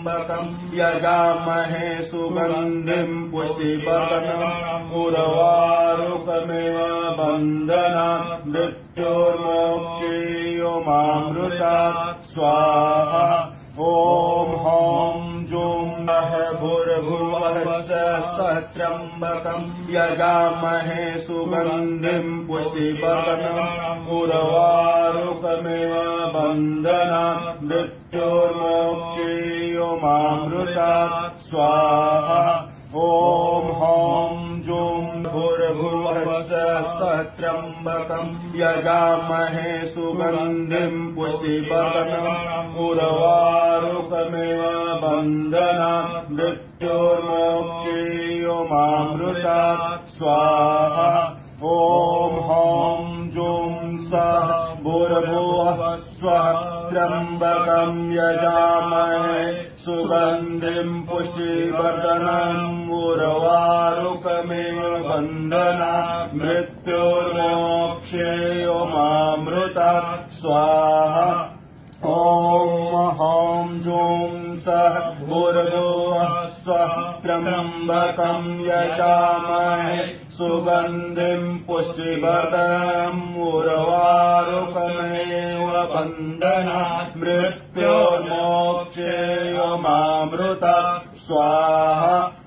त्र्यम्बकम् यजामहे सुगन्धिम् पुष्टिवर्धनम् उर्वारुकमिव बन्धनात् मृत्योर्मोक्षेयोमामृतात् स्वाहा। ॐ हौं जूं नः भूर्भुवः स्वः त्र्यम्बकम् यजामहे सुगन्धिम् पुष्टिवर्धनम् उर्वारुकमिव बन्धनात् मृत्योर्मोक्षेयोमामृतात् स्वाहा। ॐ हौं जूं भूर्भुवः स्वः त्र्यम्बकम् यजामहे सुगन्धिम् पुष्टिवर्धनम् उर्वारुकमिव बन्धनात् मृत्योर्मोक्षेयोमामृतात् स्वाहा। ॐ हौं जूं सः भूर्भुवः स्वः त्र्यम्बकम् यजामहे सुगन्धिम् पुष्टिवर्धनम् उर्वारुकमिव बन्धनात् मृत्योर्मोक्षेयोमामृतात् स्वाहा। ॐ हौं जूं सः भूर्भुवः स्वः त्र्यम्बकम् यजामहे सुगन्धिम् पुष्टिवर्धनम् उर्वारुकमिव बन्धनात् मृत्योर्मोक्षेयोमामृतात् स्वाहा।